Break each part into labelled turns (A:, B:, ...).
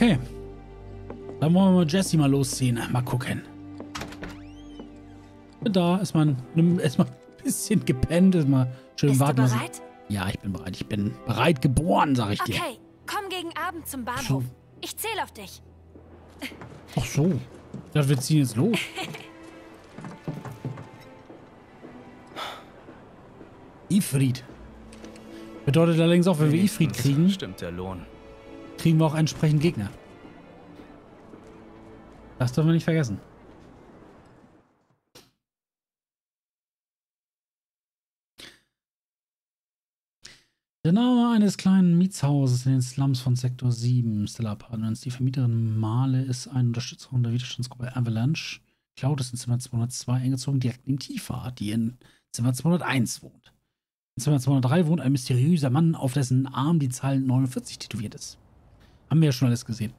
A: Okay. Dann wollen wir mal Jesse mal losziehen. Mal gucken. Da ist man erstmal ein bisschen gepennt. Ist mal schön warten.
B: Bist du bereit?
A: Ja, ich bin bereit. Ich bin bereit geboren, sag ich dir.
B: Okay, komm gegen Abend zum Bahnhof.
A: So.
B: Ich zähle auf dich.
A: Ach so. Ja, wir ziehen jetzt los. Ifrit. Bedeutet allerdings auch, wenn wir Ifrit kriegen,
C: Stimmt der Lohn.
A: kriegen wir auch entsprechend Gegner. Das dürfen wir nicht vergessen. Der Name eines kleinen Mietshauses in den Slums von Sektor 7, Stellar Apartments. Die Vermieterin Male ist eine Unterstützerin der Widerstandsgruppe Avalanche. Cloud ist in Zimmer 202 eingezogen, direkt neben Tifa, die in Zimmer 201 wohnt. In Zimmer 203 wohnt ein mysteriöser Mann, auf dessen Arm die Zahl 49 tätowiert ist. Haben wir ja schon alles gesehen.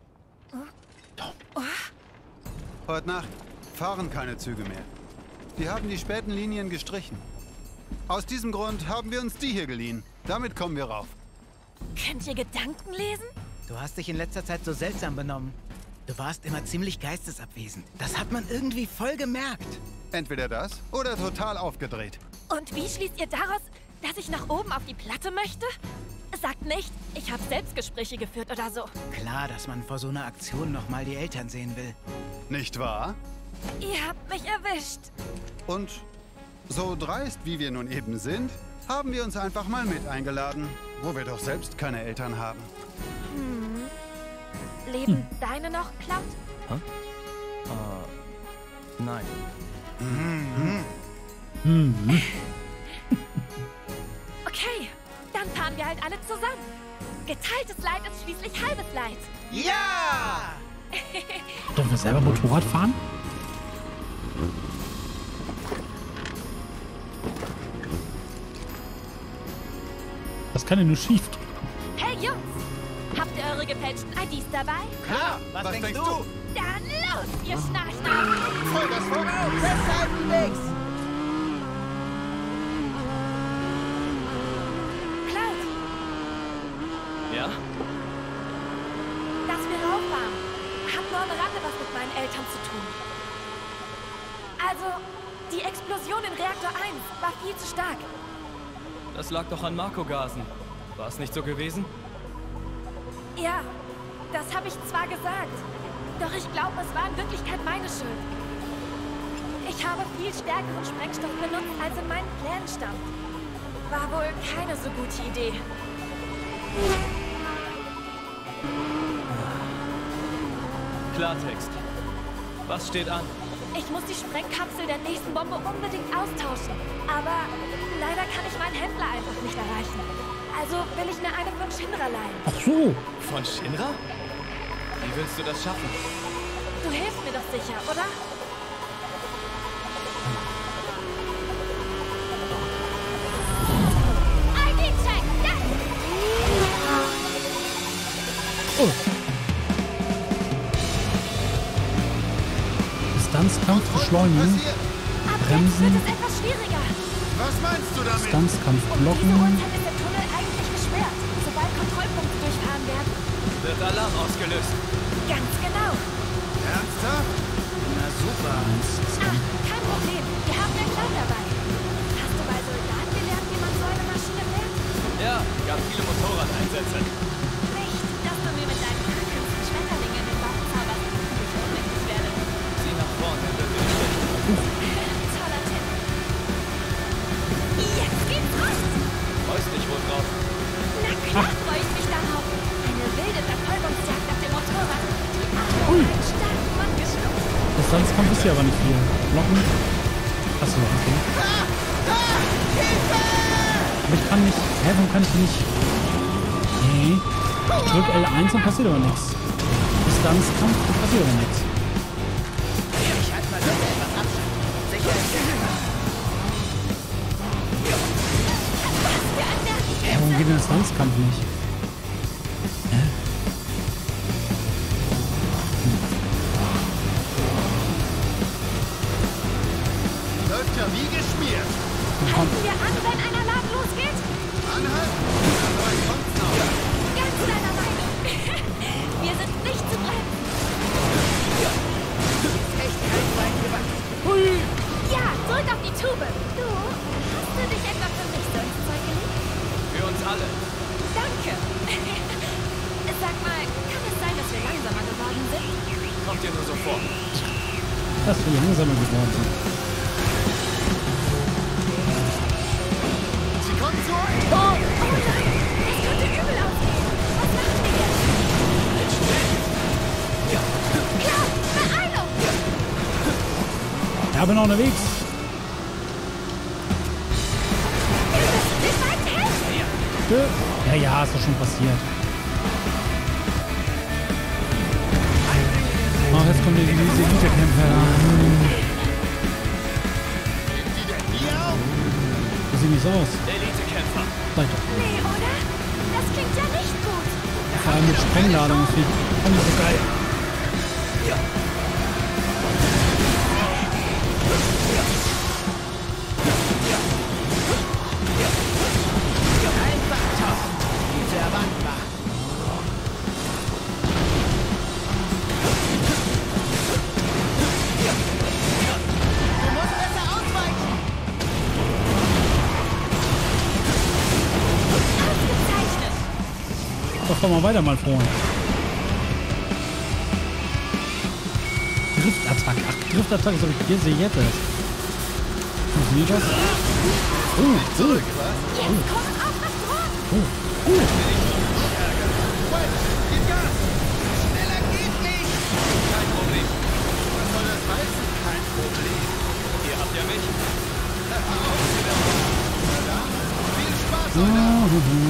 D: Heute Nacht fahren keine Züge mehr. Die haben die späten Linien gestrichen. Aus diesem Grund haben wir uns die hier geliehen. Damit kommen wir rauf.
B: Könnt ihr Gedanken lesen?
E: Du hast dich in letzter Zeit so seltsam benommen. Du warst immer ziemlich geistesabwesend. Das hat man irgendwie voll gemerkt.
D: Entweder das oder total aufgedreht.
B: Und wie schließt ihr daraus, dass ich nach oben auf die Platte möchte? Sagt nicht, ich habe Selbstgespräche geführt oder so.
E: Klar, dass man vor so einer Aktion nochmal die Eltern sehen will.
D: Nicht wahr?
B: Ihr habt mich erwischt.
D: Und so dreist, wie wir nun eben sind, haben wir uns einfach mal mit eingeladen, wo wir doch selbst keine Eltern haben.
B: Leben deine noch, Cloud?
C: Nein.
B: Okay, dann fahren wir halt alle zusammen. Geteiltes Leid ist schließlich halbes Leid.
E: Ja!
A: Dürfen wir selber Motorrad fahren? Das kann ja nur schief gehen.
B: Hey Jungs, habt ihr eure gefälschten IDs dabei?
E: Klar, was denkst du?
B: Dann los, ihr Schnarchnasen!
D: Vollgas voraus!
E: Festhalten, nix!
B: Cloud,
C: Ja?
B: dass wir rauffahren, hat nur am Rande was mit meinen Eltern zu tun. Also, die Explosion in Reaktor 1 war viel zu stark.
C: Das lag doch an Marco-Gasen. War es nicht so gewesen?
B: Ja, das habe ich zwar gesagt, doch ich glaube, es war in Wirklichkeit meine Schuld. Ich habe viel stärkeren Sprengstoff benutzt, als in meinen Plänen stand. War wohl keine so gute Idee.
C: Klartext. Was steht an?
B: Ich muss die Sprengkapsel der nächsten Bombe unbedingt austauschen. Aber leider kann ich meinen Händler einfach nicht erreichen. Also will ich mir eine von Shinra leihen.
A: Ach so.
C: Von Shinra? Wie willst du das schaffen?
B: Du hilfst mir doch sicher, oder? ID-Check! Ja!
A: Oh. Distanzkampf beschleunigen.
B: Ab jetzt
A: Bremsen.
B: wird es etwas schwieriger.
D: Was meinst du damit?
A: Distanzkampf
B: Um diese
A: blocken.
B: Uhrzeit ist der Tunnel eigentlich gesperrt. Sobald Kontrollpunkte durchfahren werden.
C: Wird Alarm ausgelöst?
B: Ganz genau.
D: Ernsthaft?
E: Na super.
B: Kein Problem. Wir haben einen Cloud dabei. Hast du bei Soldaten gelernt, wie man so eine Maschine fährt?
C: Ja, gab viele Motorradeinsätze.
B: Nicht, dass du mir mit deinen künstlichen Schmetterlingen in den Bauch zauberst. Ich ohnmächtig werde.
C: Sieh nach vorne, wird dir nicht schlecht.
B: Toller Tipp. Jetzt geht's raus.
C: Freust dich wohl drauf?
B: Na klar freue ich mich darauf. Eine wilde Verfolgungsjagd auf dem Motorrad. Die Arme einen starken Mann geschluckt.
A: Distanzkampf ist ja aber nicht viel. Blocken. Achso, okay. Aber ich kann nicht. Hä, warum kann ich nicht? Nee. Ich drück L1 und passiert aber nichts. Distanzkampf und passiert aber nichts.
E: Ich halte mal Leute etwas Abstand. Sicher ist sicher.
B: Was für ein Nerv.
A: Hä, warum geht der Distanzkampf nicht? Hä?
D: Läuft ja wie geschmiert.
B: Halten wir an, wenn ein Alarm losgeht?
D: Anhalten? Na, neu kommt's noch.
B: Ganz deiner Meinung. Wir sind
C: Kommt ihr nur so vor?
A: Dass wir langsamer geworden sind.
D: Sie kommen zu euch!
B: Oh nein! Das könnte übel ausgehen. Was machen wir jetzt? Klar, Beeilung!
A: Ja, bin auch unterwegs.
B: Wir müssen den beiden helfen!
A: Ja, ist doch schon passiert. Oh, jetzt kommen diese Elite-Kämpfer. Das sieht nicht so aus.
C: Elite-Kämpfer.
A: Sag doch.
B: Nee, oder? Das klingt ja nicht gut.
A: Vor allem mit Sprengladung. Das finde ich nicht so geil.
E: Einfach top. Unverwandbar. Du musst besser ausweichen.
B: Ausgezeichnet.
A: Doch, komm mal weiter, mein Freund. Driftattacke. Ach, Driftattacke, so ich sehe jetzt erst. Funktioniert das?
D: Zurück, was?
B: Jetzt komm auf das Tor.
D: Gib Gas!
E: Schneller geht nicht.
C: Kein Problem.
D: Was soll das heißen? Kein Problem.
C: Ihr habt ja mich.
D: Na dann, viel Spaß, Soldat!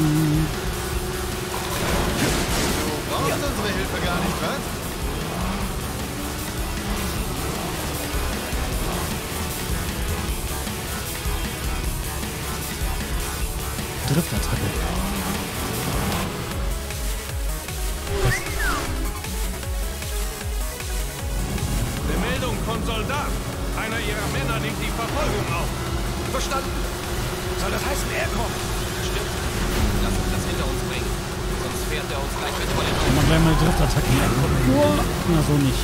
D: Du brauchst unsere Hilfe gar nicht, was?
A: Driftattacke.
F: Meldung von Soldat. Einer ihrer Männer nimmt die Verfolgung auf. Verstanden? Soll das heißen, er kommt?
C: Stimmt. Lass uns das hinter uns bringen. Sonst fährt er uns gleich mit vor den
A: Kann
C: Augen.
A: man gleich mal die Driftattacke nehmen. Na, so nicht.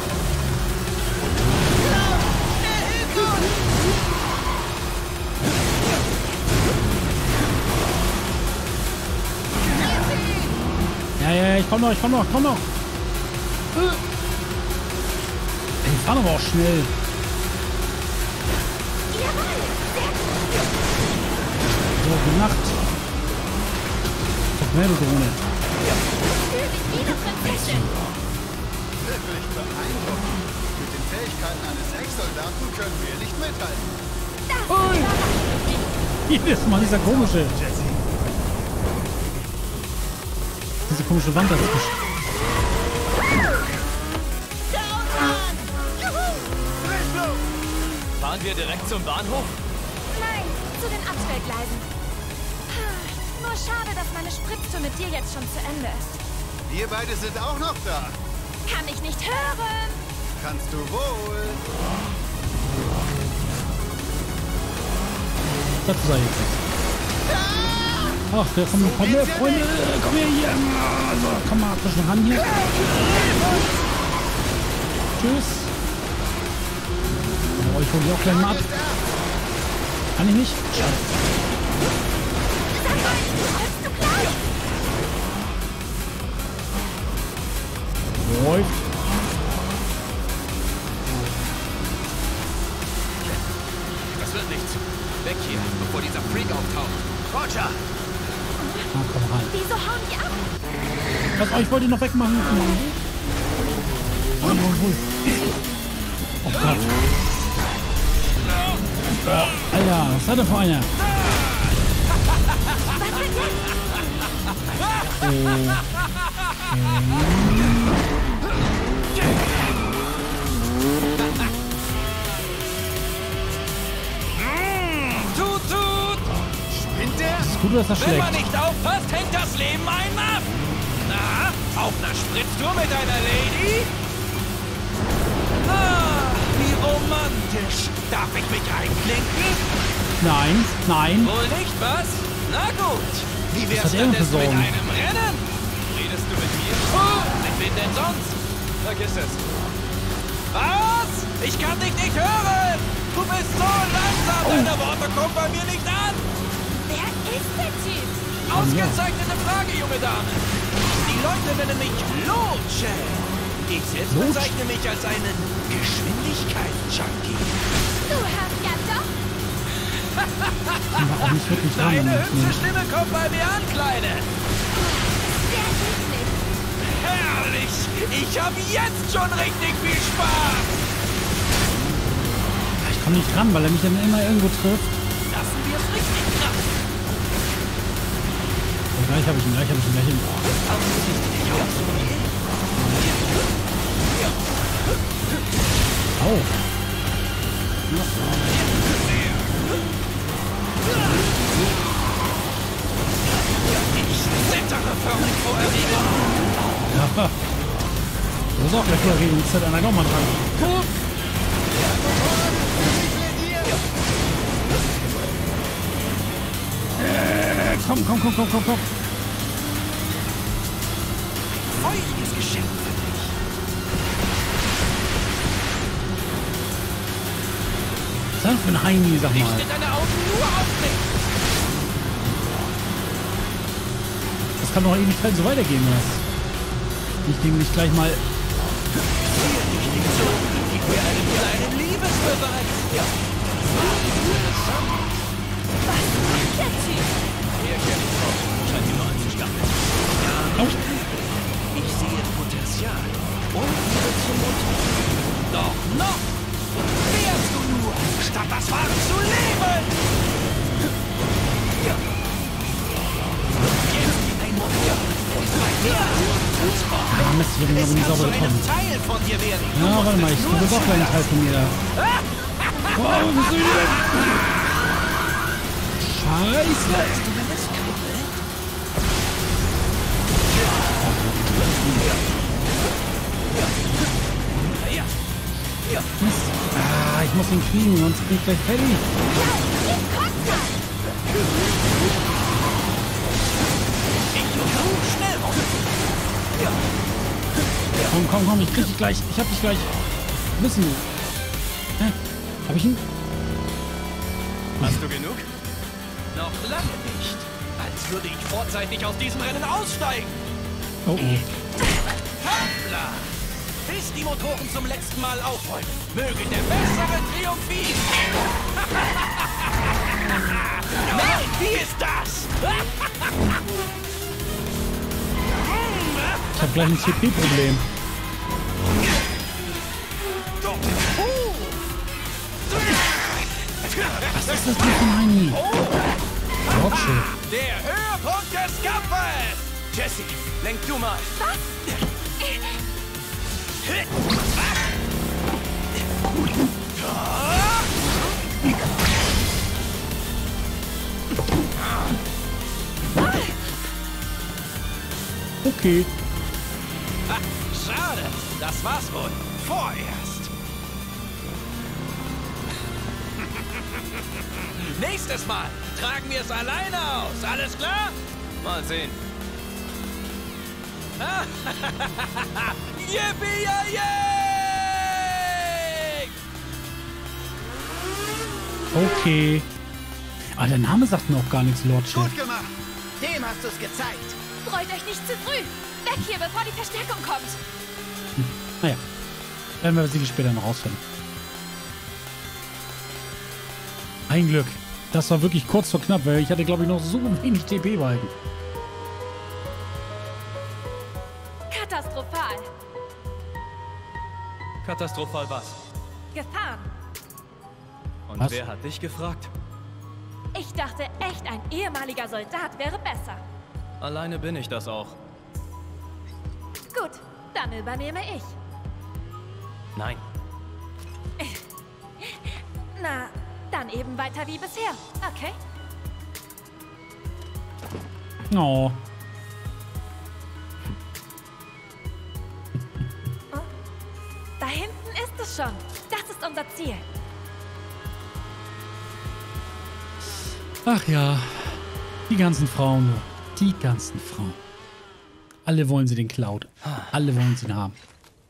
A: Ja, ich komm noch. Die fahren aber auch schnell.
B: Jawohl, sehr gut.
A: So, gute Nacht. Doch mehr, du Drohne.
B: Fühl dich wie eine Prinzessin.
D: Wirklich beeindruckend. Mit den Fähigkeiten eines Ex-Soldaten können wir nicht mithalten.
B: Das überrascht mich.
A: Jedes Mal dieser komische. Diese komische Wand dazwischen.
C: Fahren wir direkt zum Bahnhof?
B: Nein, zu den Abstellgleisen. Nur schade, dass meine Spritztour mit dir jetzt schon zu Ende ist.
D: Wir beide sind auch noch da.
B: Kann ich nicht hören.
D: Kannst du wohl.
A: Dazu sei jetzt. Ach, der kommt her, Freunde. Komm her hier. Also, komm mal zwischen ran hier. Tschüss. Oh, ich hol die auch gleich mal ab. Kann ich nicht? Schade.
B: Sag mal, kommst du gleich?
A: Läuft.
C: Das wird nichts. Weg hier, bevor dieser Freak auftaucht.
F: Roger!
A: Ah, komm rein.
B: Wieso hauen die ab?
A: Was, ich wollte ihn noch wegmachen. Oh, oh Gott. Oh, Alter, was hat er für einer?
B: Was wird jetzt?
F: Tut!
D: Spinnt der?
A: Ist gut oder ist das
F: Wenn man
A: schlecht?
F: nicht aufpasst, hängt das Leben einen ab! Na, auf einer Spritztour mit einer Lady? Ah, wie romantisch. Darf ich mich einklinken?
A: Nein, nein.
C: Wohl nicht, was?
F: Na gut. Wie
A: hat
F: wär's
A: er
F: denn
A: denn
F: das
A: für
F: mit
A: Sorgen?
F: einem Rennen?
C: Redest du mit mir?
F: Mit wem denn sonst?
C: Vergiss es.
F: Was? Ich kann dich nicht hören! Du bist so langsam, deine Worte kommen bei mir nicht an!
B: Wer ist der Typ?
F: Ausgezeichnete Frage, junge Dame! Die Leute nennen mich Loche!
C: Ich selbst bezeichne mich als einen Geschwindigkeits-Junkie.
B: Du hörst ja doch.
A: Aber auch nicht wirklich dran.
C: Deine hübsche Stimme kommt bei mir an, Kleine.
B: Sehr glücklich.
C: Herrlich. Ich habe jetzt schon richtig viel Spaß.
A: Ich komme nicht dran, weil er mich dann immer irgendwo trifft.
C: Lassen wir es richtig krachen.
A: Und gleich habe ich ihn. Au.
C: Ich zittere förmlich vor Erregung.
A: Ja. Du bist auch gleich vor Erregung. Jetzt hat einer doch mal dran. Komm.
C: Feuriges Geschenk für dich.
A: Was ist das für ein Heini, sag mal.
C: Richte deine Augen nur auf mich.
A: Das kann doch Ewigkeiten so weitergehen, was? Ich denke nicht gleich mal.
C: Gib mir einen kleinen Liebesbeweis. Ja.
B: Was macht der Typ?
C: Hier kenne ich raus. Scheint ihn nur anzustacheln. Ja, ich sehe Potenzial. Und Liebe zum Motor. Doch noch wärst du nur, statt das Fahren zu leben. Ja. Jetzt ein Motor. Ist bei dir.
A: Ah, Mist, ich hab ihn aber nicht sauber gekommen.
C: Teil von dir werden.
A: Ja, warte mal, du bist auch gleich ein Teil von mir da. Wow, wo bist du denn? Scheiße! Mist. Ah, ich muss ihn kriegen, sonst bin ich gleich fertig. Komm, ich krieg dich gleich. Ich hab dich gleich. Wo bist du? Hä? Hab ich ihn?
C: Hast du genug? Noch lange nicht. Als würde ich vorzeitig aus diesem Rennen aussteigen.
A: Oh.
C: Hoppla! Bis die Motoren zum letzten Mal aufräumen. Möge der Bessere triumphieren. Nein, wie ist das?
A: Ich hab gleich ein CP-Problem. Was ist das denn für ein Heini? Rockschiff.
C: Der Höhepunkt des Kampfes! Jessie, lenk du mal.
B: Was?
A: Okay.
C: Ha, schade, das war's wohl. Vorerst. Nächstes Mal tragen wir es alleine aus. Alles klar? Mal sehen. Yippie, yay!
A: Okay. Aber der Name sagt mir auch gar nichts, Lord Schiff.
D: Gut gemacht.
E: Dem hast du's gezeigt.
B: Freut euch nicht zu früh. Weg hier, bevor die Verstärkung kommt.
A: Naja. Werden wir sicher später noch rausfinden. Ein Glück. Das war wirklich kurz vor knapp, weil ich hatte, glaube ich, noch so wenig TP-Balken.
B: Katastrophal.
C: Katastrophal was?
B: Gefahren.
C: Und
A: Was?
C: wer hat dich gefragt?
B: Ich dachte echt, ein ehemaliger Soldat wäre besser.
C: Alleine bin ich das auch.
B: Gut, dann übernehme ich.
C: Nein.
B: Na, dann eben weiter wie bisher, okay?
A: Oh.
B: Da hinten ist es schon. Das ist unser Ziel.
A: Ach ja. Die ganzen Frauen. Die ganzen Frauen. Alle wollen sie den Cloud. Alle wollen sie ihn haben.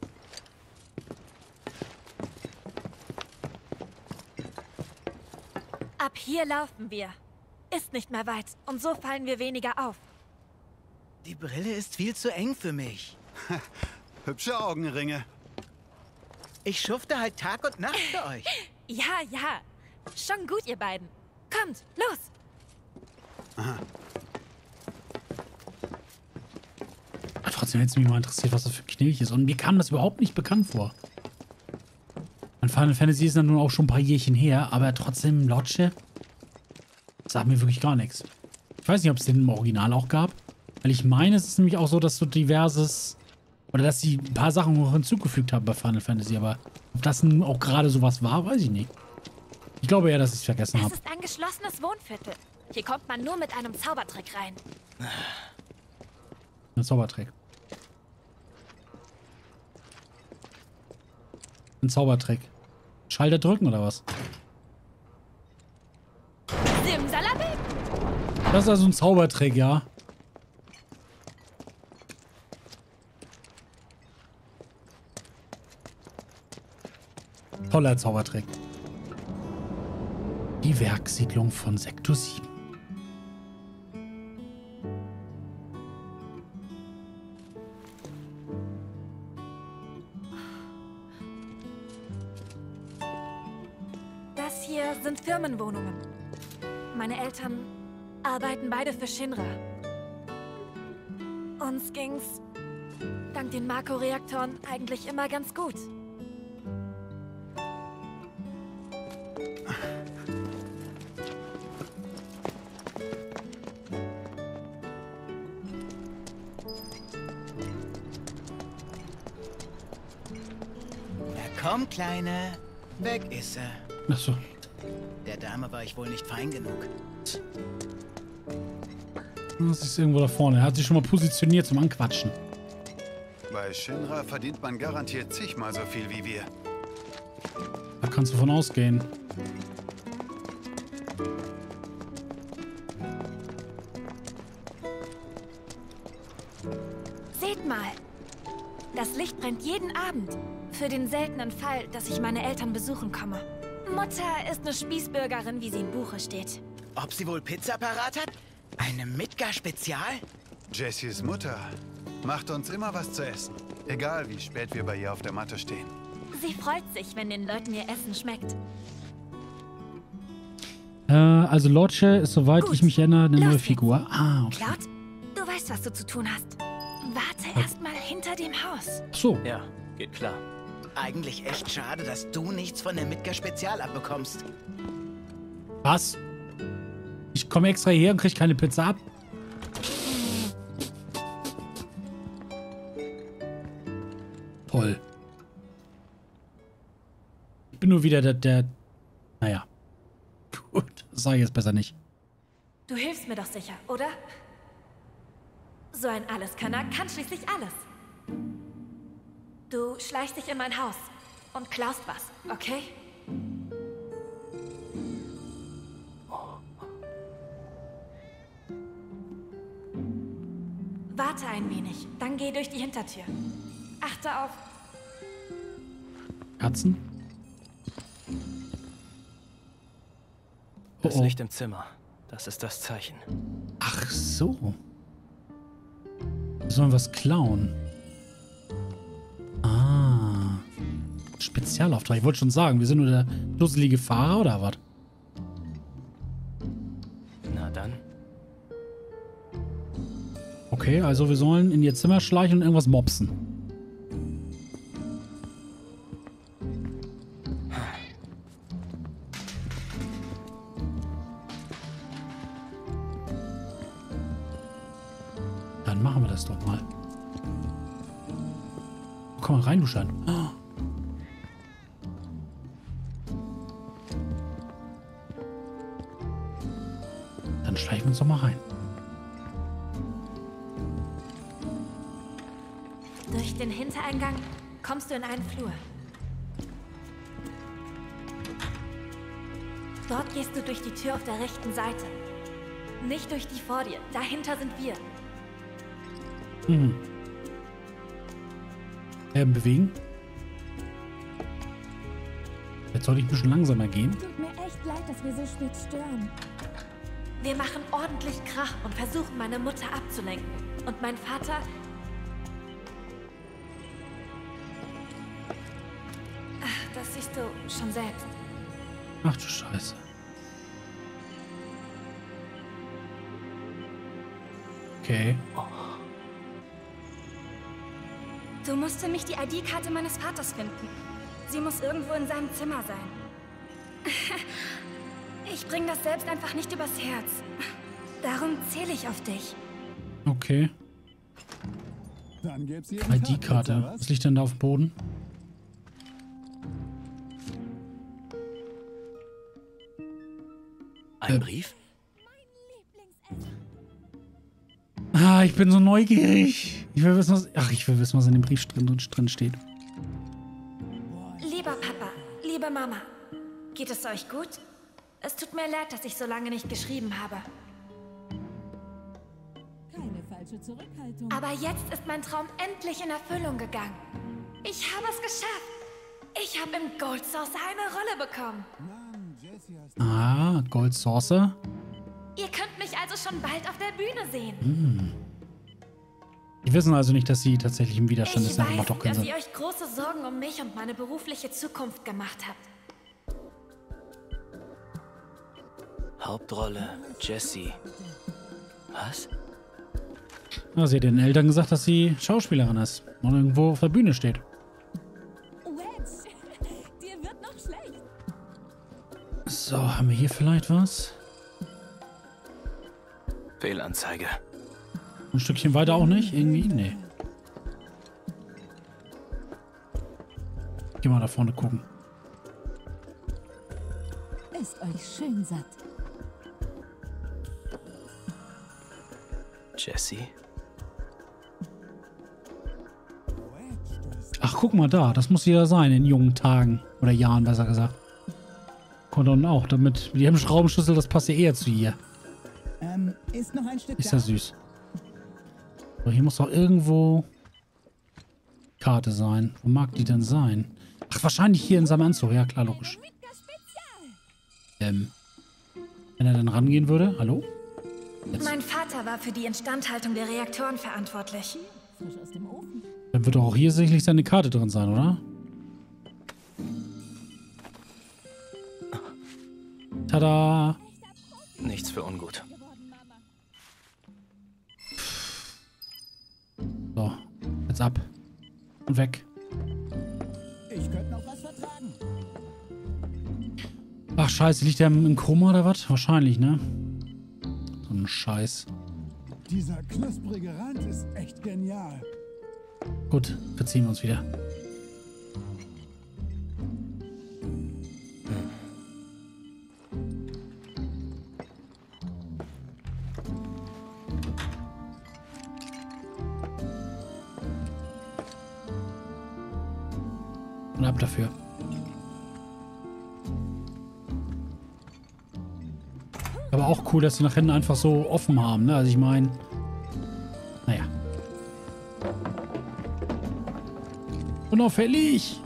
B: Ab hier laufen wir. Ist nicht mehr weit und so fallen wir weniger auf.
E: Die Brille ist viel zu eng für mich.
D: Hübsche Augenringe.
E: Ich schufte halt Tag und Nacht für euch.
B: Ja, ja. Schon gut, ihr beiden. Kommt, los.
D: Aha.
A: Aber trotzdem hätte es mich mal interessiert, was das für ein Knilch ist. Und mir kam das überhaupt nicht bekannt vor. Und Final Fantasy ist dann nun auch schon ein paar Jährchen her, aber trotzdem Lodge sagt mir wirklich gar nichts. Ich weiß nicht, ob es den im Original auch gab. Weil ich meine, es ist nämlich auch so, dass so diverses... Oder dass sie ein paar Sachen noch hinzugefügt haben bei Final Fantasy. Aber ob das nun auch gerade sowas war, weiß ich nicht. Ich glaube eher, dass ich es vergessen habe.
B: Es ist ein geschlossenes Wohnviertel. Hier kommt man nur mit einem Zaubertrick rein.
A: Ein Zaubertrick. Ein Zaubertrick. Schalter drücken oder was?
B: Simsalabim!
A: Das ist also ein Zaubertrick, ja. Toller Zaubertrick. Die Werkssiedlung von Sektor 7.
B: Das hier sind Firmenwohnungen. Meine Eltern arbeiten beide für Shinra. Uns ging's dank den Mako-Reaktoren eigentlich immer ganz gut.
E: Komm, Kleine. Weg ist er.
A: Achso.
E: Der Dame war ich wohl nicht fein genug.
A: Das ist irgendwo da vorne. Er hat sich schon mal positioniert zum Anquatschen.
D: Bei Shinra verdient man garantiert zigmal so viel wie wir.
A: Da kannst du von ausgehen.
B: Seht mal. Das Licht brennt jeden Abend. Für den seltenen Fall, dass ich meine Eltern besuchen komme. Mutter ist eine Spießbürgerin, wie sie im Buche steht.
E: Ob sie wohl Pizza parat hat? Eine Midgar-Spezial?
D: Jessys Mutter macht uns immer was zu essen. Egal, wie spät wir bei ihr auf der Matte stehen.
B: Sie freut sich, wenn den Leuten ihr Essen schmeckt.
A: Also Lodge ist, soweit
B: Gut.
A: ich mich erinnere, eine
B: Los
A: neue
B: jetzt.
A: Figur. Ah, okay.
B: Cloud, du weißt, was du zu tun hast. Warte erst mal hinter dem Haus.
A: Ach so.
C: Ja, geht klar.
E: Eigentlich echt schade, dass du nichts von der Midgar-Spezial abbekommst.
A: Was? Ich komme extra hierher und kriege keine Pizza ab? Toll. Ich bin nur wieder der... Naja. Gut, das sage ich jetzt besser nicht.
B: Du hilfst mir doch sicher, oder? So ein Alleskönner kann schließlich alles. Du schleichst dich in mein Haus und klaust was, okay? Warte ein wenig, dann geh durch die Hintertür. Achte auf...
A: Katzen? Oh,
C: Das
A: oh.
C: Licht im Zimmer. Das ist das Zeichen.
A: Ach so. Wir sollen was klauen. Ah. Spezialauftrag. Ich wollte schon sagen, wir sind nur der dusselige Fahrer oder was?
C: Na dann.
A: Okay, also wir sollen in ihr Zimmer schleichen und irgendwas mopsen. Dann machen wir das doch mal. Oh, komm mal rein, du Schein. Oh. Dann schleichen wir uns doch mal rein.
B: Durch den Hintereingang kommst du in einen Flur. Dort gehst du durch die Tür auf der rechten Seite. Nicht durch die vor dir. Dahinter sind wir.
A: Mhm. Bewegen. Jetzt sollte ich ein bisschen langsamer gehen.
G: Tut mir echt leid, dass wir so spät stören.
B: Wir machen ordentlich Krach und versuchen, meine Mutter abzulenken. Und mein Vater... siehst du schon selbst.
A: Ach du Scheiße. Okay.
B: Du musst für mich die ID-Karte meines Vaters finden. Sie muss irgendwo in seinem Zimmer sein. Ich bring das selbst einfach nicht übers Herz. Darum zähle ich auf dich.
A: Okay. ID-Karte. Was liegt denn da auf dem Boden?
C: Ein Brief?
A: Ah, ich bin so neugierig. Ich will wissen, was in dem Brief drin steht.
B: Lieber Papa, liebe Mama, geht es euch gut? Es tut mir leid, dass ich so lange nicht geschrieben habe.
G: Keine falsche Zurückhaltung.
B: Aber jetzt ist mein Traum endlich in Erfüllung gegangen. Ich habe es geschafft. Ich habe im Gold Saucer eine Rolle bekommen.
A: Ah, Gold Saucer.
B: Ihr könnt mich also schon bald auf der Bühne sehen.
A: Die wissen also nicht, dass sie tatsächlich im Widerstand
B: Ich
A: ist.
B: weiß,
A: Doch
B: dass
A: sind.
B: ihr euch große Sorgen um mich und meine berufliche Zukunft gemacht habt.
C: Hauptrolle, Jessie. Was?
A: Ja, sie hat den Eltern gesagt, dass sie Schauspielerin ist und irgendwo auf der Bühne steht.
G: Wedge, dir wird noch schlecht.
A: So, haben wir hier vielleicht was?
C: Fehlanzeige.
A: Ein Stückchen weiter auch nicht? Irgendwie? Nee. Geh mal da vorne gucken.
G: Ist euch schön satt.
C: Jessie?
A: Ach, guck mal da. Das muss sie ja sein in jungen Tagen. Oder Jahren, besser gesagt. Kommt dann auch. Damit mit ihrem Schraubenschlüssel, das passt ja eher zu ihr.
E: Ist noch ein Stück
A: Ist ja süß. So, hier muss doch irgendwo Karte sein. Wo mag die denn sein? Ach, wahrscheinlich hier in seinem Anzug. Ja, klar, logisch. Wenn er dann rangehen würde. Hallo? Jetzt.
B: Mein Vater war für die Instandhaltung der Reaktoren verantwortlich.
G: Frisch aus dem Ofen.
A: Dann wird doch auch hier sicherlich seine Karte drin sein, oder? Tada!
C: Nichts für ungut.
A: So, jetzt ab. Und weg.
E: Ich könnte noch was vertragen.
A: Ach, scheiße, liegt der im Koma oder was? Wahrscheinlich, ne? So ein Scheiß.
H: Dieser knusprige Rand ist echt genial.
A: Gut, verziehen wir uns wieder. Und ab dafür. Aber auch cool, dass sie nach hinten einfach so offen haben, ne? Also ich meine, naja. Unauffällig!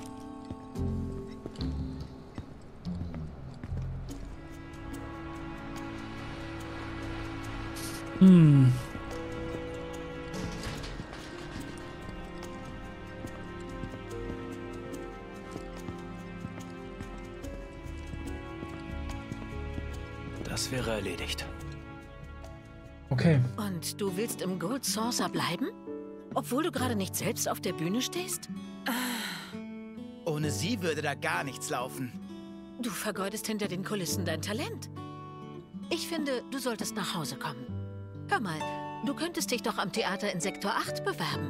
C: Das wäre erledigt.
A: Okay.
I: Und du willst im Gold Saucer bleiben? Obwohl du gerade nicht selbst auf der Bühne stehst?
E: Ohne sie würde da gar nichts laufen.
I: Du vergeudest hinter den Kulissen dein Talent. Ich finde, du solltest nach Hause kommen. Hör mal, du könntest dich doch am Theater in Sektor 8 bewerben.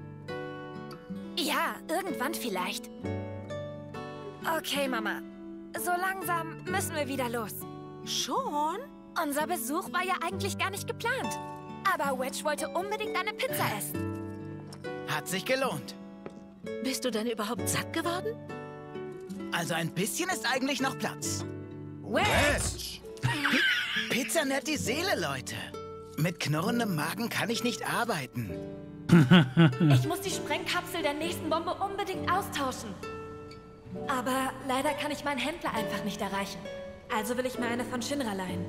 B: Ja, irgendwann vielleicht. Okay, Mama. So langsam müssen wir wieder los.
I: Schon?
B: Unser Besuch war ja eigentlich gar nicht geplant. Aber Wedge wollte unbedingt eine Pizza essen.
E: Hat sich gelohnt.
I: Bist du denn überhaupt satt geworden?
E: Also ein bisschen ist eigentlich noch Platz.
B: Wedge!
E: Pizza nährt die Seele, Leute. Mit knurrendem Magen kann ich nicht arbeiten.
B: Ich muss die Sprengkapsel der nächsten Bombe unbedingt austauschen. Aber leider kann ich meinen Händler einfach nicht erreichen. Also will ich mir eine von Shinra leihen.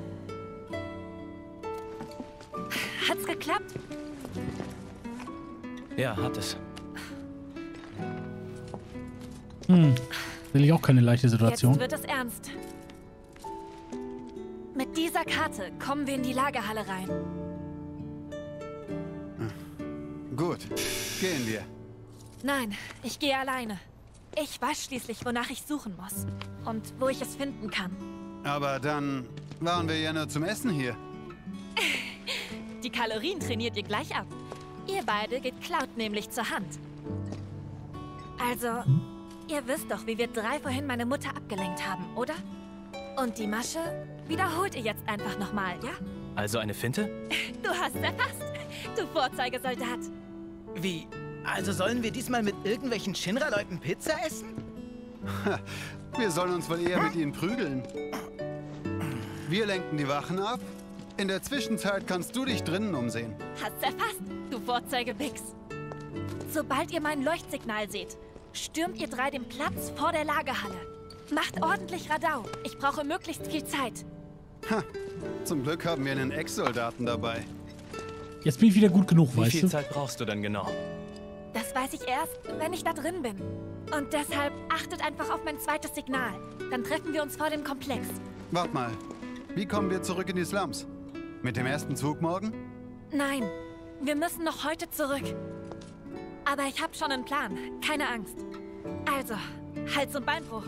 B: Hat's geklappt?
C: Ja, hat es.
A: Will ich auch keine leichte Situation.
B: Jetzt wird es ernst. Mit dieser Karte kommen wir in die Lagerhalle rein.
D: Gut, gehen wir.
B: Nein, ich gehe alleine. Ich weiß schließlich, wonach ich suchen muss. Und wo ich es finden kann.
D: Aber dann waren wir ja nur zum Essen hier.
B: Die Kalorien trainiert ihr gleich ab. Ihr beide geht Cloud nämlich zur Hand. Also, ihr wisst doch, wie wir 3 vorhin meine Mutter abgelenkt haben, oder? Und die Masche wiederholt ihr jetzt einfach nochmal, ja?
C: Also eine Finte?
B: Du hast erfasst, du Vorzeigesoldat.
E: Wie? Also sollen wir diesmal mit irgendwelchen Shinra-Leuten Pizza essen?
D: Wir sollen uns wohl eher mit ihnen prügeln. Wir lenken die Wachen ab. In der Zwischenzeit kannst du dich drinnen umsehen.
B: Hast erfasst, du Vorzeigewichs. Sobald ihr mein Leuchtsignal seht, stürmt ihr 3 den Platz vor der Lagerhalle. Macht ordentlich Radau. Ich brauche möglichst viel Zeit.
D: Ha, zum Glück haben wir einen Ex-Soldaten dabei.
A: Jetzt bin ich wieder gut genug,
C: Wie
A: weißt
C: viel
A: du?
C: Zeit brauchst du denn genau?
B: Das weiß ich erst, wenn ich da drin bin. Und deshalb achtet einfach auf mein zweites Signal. Dann treffen wir uns vor dem Komplex.
D: Wart mal, wie kommen wir zurück in die Slums? Mit dem ersten Zug morgen?
B: Nein, wir müssen noch heute zurück. Aber ich habe schon einen Plan, keine Angst. Also, Hals- und Beinbruch.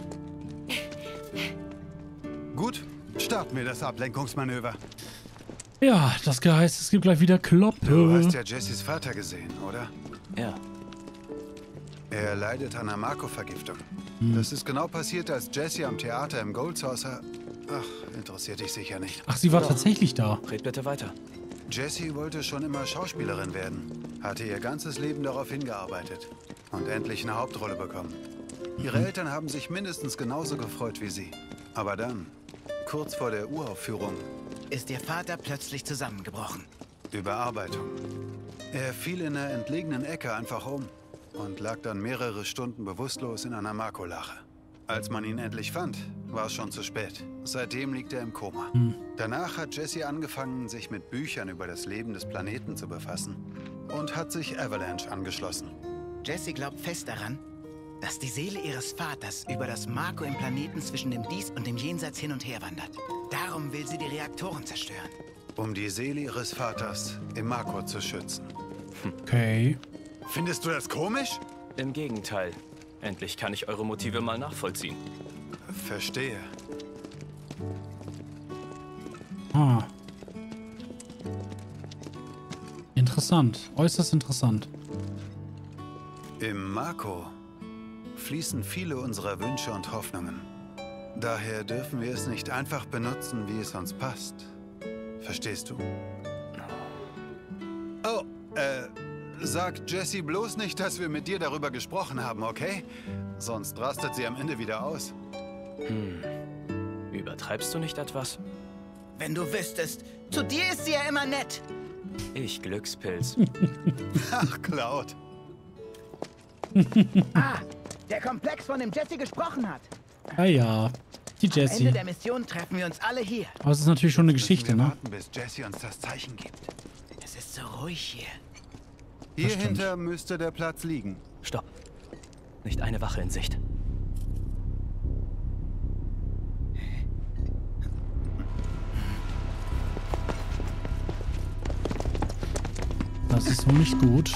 D: Gut, starten wir das Ablenkungsmanöver.
A: Ja, das heißt, es gibt gleich wieder Kloppe.
D: Du hast ja Jessys Vater gesehen, oder?
C: Ja.
D: Er leidet an einer Marco-Vergiftung. Das ist genau passiert, als Jessie am Theater im Gold Saucer... Ach, interessiert dich sicher nicht.
A: Ach, sie war tatsächlich da.
C: Red bitte weiter.
D: Jessie wollte schon immer Schauspielerin werden. Hatte ihr ganzes Leben darauf hingearbeitet. Und endlich eine Hauptrolle bekommen. Ihre Eltern haben sich mindestens genauso gefreut wie sie. Aber dann, kurz vor der Uraufführung...
E: Ist ihr Vater plötzlich zusammengebrochen.
D: Überarbeitung. Er fiel in einer entlegenen Ecke einfach um und lag dann mehrere Stunden bewusstlos in einer Marco-Lache. Als man ihn endlich fand, war es schon zu spät. Seitdem liegt er im Koma. Danach hat Jessie angefangen, sich mit Büchern über das Leben des Planeten zu befassen und hat sich Avalanche angeschlossen.
E: Jessie glaubt fest daran, dass die Seele ihres Vaters über das Marco im Planeten zwischen dem Dies und dem Jenseits hin und her wandert. Darum will sie die Reaktoren zerstören.
D: Um die Seele ihres Vaters im Marco zu schützen.
A: Okay.
D: Findest du das komisch?
C: Im Gegenteil. Endlich kann ich eure Motive mal nachvollziehen.
D: Verstehe.
A: Ah. Interessant. Äußerst interessant.
D: Im Marco fließen viele unserer Wünsche und Hoffnungen. Daher dürfen wir es nicht einfach benutzen, wie es uns passt. Verstehst du? Oh, sag Jessie bloß nicht, dass wir mit dir darüber gesprochen haben, okay? Sonst rastet sie am Ende wieder aus.
C: Übertreibst du nicht etwas?
E: Wenn du wüsstest, zu dir ist sie ja immer nett.
C: Ich Glückspilz.
D: Ach, Cloud.
E: Ah, der Komplex, von dem Jessie gesprochen hat.
A: Ja, ja. Die
E: Am Ende
A: Jessie.
E: der Mission treffen wir uns alle hier.
A: Aber es ist natürlich schon eine
D: Müssen
A: Geschichte,
D: wir
A: ne?
D: warten, bis Jessie uns das Zeichen gibt.
E: Es ist so ruhig hier.
D: Hier
A: stimmt.
D: hinter müsste der Platz liegen.
C: Stopp. Nicht eine Wache in Sicht.
A: Das ist wohl nicht gut.